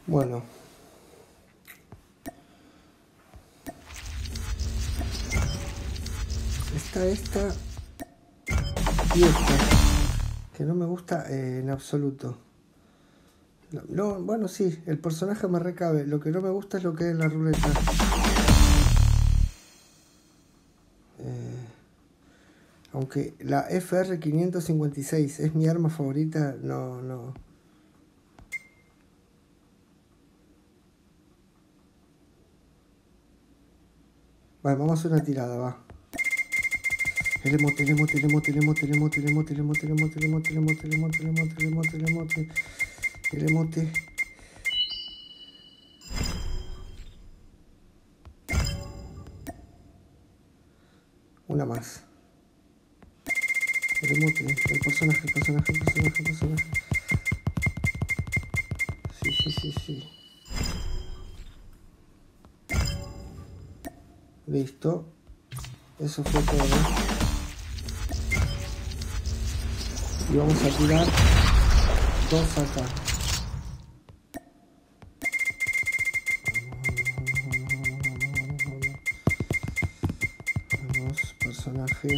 Bueno. Está esta y esta, que no me gusta en absoluto. No, bueno, sí, el personaje me recabe. Lo que no me gusta es lo que hay en la ruleta. Aunque la FR556 es mi arma favorita, no. Vale, vamos a hacer una tirada, va. El emote. Una más. El personaje. Sí. Listo. Eso fue todo. Y vamos a tirar 2 acá. Vamos, personaje.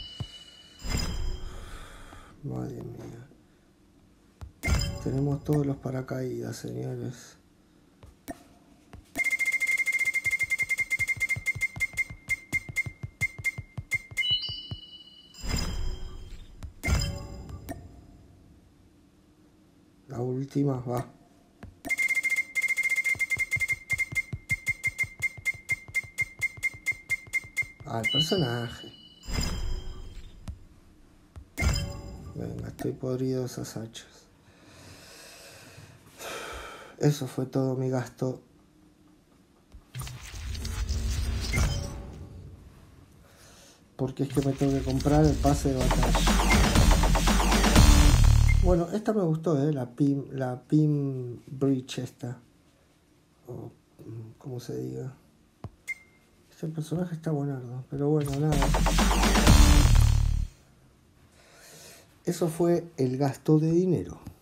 Madre mía. Tenemos todos los paracaídas, señores. La última va. El personaje. Venga, estoy podrido de esas hachas. Eso fue todo mi gasto. Porque es que me tengo que comprar el pase de batalla. Bueno, esta me gustó, la Pim Bridge esta. O como se diga. Este personaje está buenardo, pero bueno, nada. Eso fue el gasto de dinero.